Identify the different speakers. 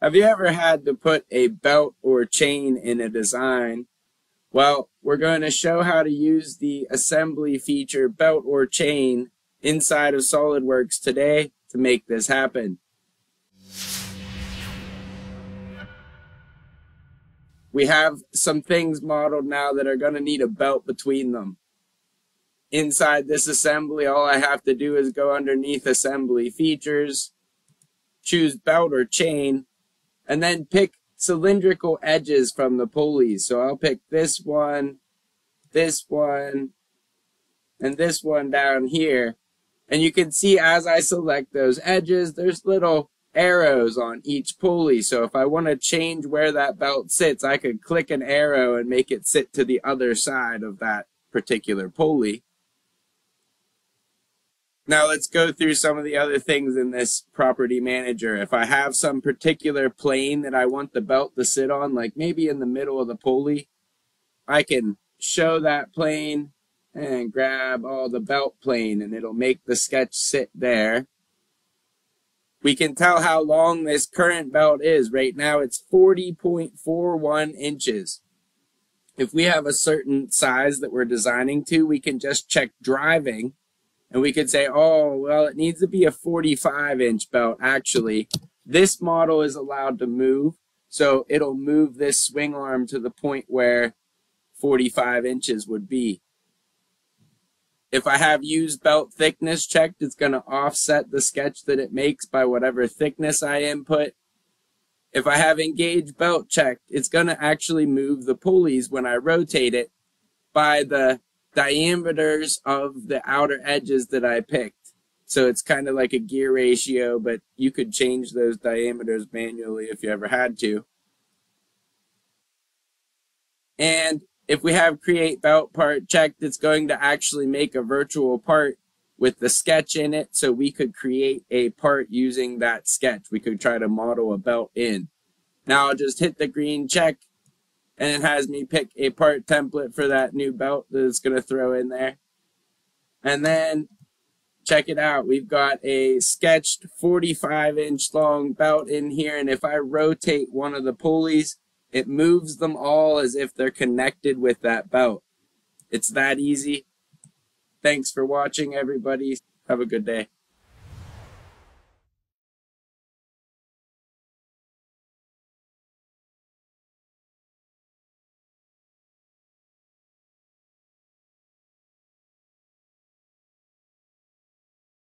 Speaker 1: Have you ever had to put a belt or chain in a design? Well, we're going to show how to use the assembly feature belt or chain inside of SOLIDWORKS today to make this happen. We have some things modeled now that are going to need a belt between them. Inside this assembly, all I have to do is go underneath assembly features, choose belt or chain, and then pick cylindrical edges from the pulleys. So I'll pick this one, and this one down here. And you can see as I select those edges, there's little arrows on each pulley. So if I want to change where that belt sits, I could click an arrow and make it sit to the other side of that particular pulley. Now let's go through some of the other things in this property manager. If I have some particular plane that I want the belt to sit on, like maybe in the middle of the pulley, I can show that plane and grab all the belt plane and it'll make the sketch sit there. We can tell how long this current belt is. Right now it's 40.41 inches. If we have a certain size that we're designing to, we can just check driving. And we could say, oh, well, it needs to be a 45-inch belt. Actually, this model is allowed to move, so it'll move this swing arm to the point where 45 inches would be. If I have used belt thickness checked, it's going to offset the sketch that it makes by whatever thickness I input. If I have engaged belt checked, it's going to actually move the pulleys when I rotate it by the diameters of the outer edges that I picked. So it's kind of like a gear ratio, but you could change those diameters manually if you ever had to. And if we have create belt part checked, it's going to actually make a virtual part with the sketch in it, so we could create a part using that sketch. We could try to model a belt in. Now I'll just hit the green check, and it has me pick a part template for that new belt that it's going to throw in there. And then, check it out. We've got a sketched 45-inch long belt in here. And if I rotate one of the pulleys, it moves them all as if they're connected with that belt. It's that easy. Thanks for watching, everybody. Have a good day.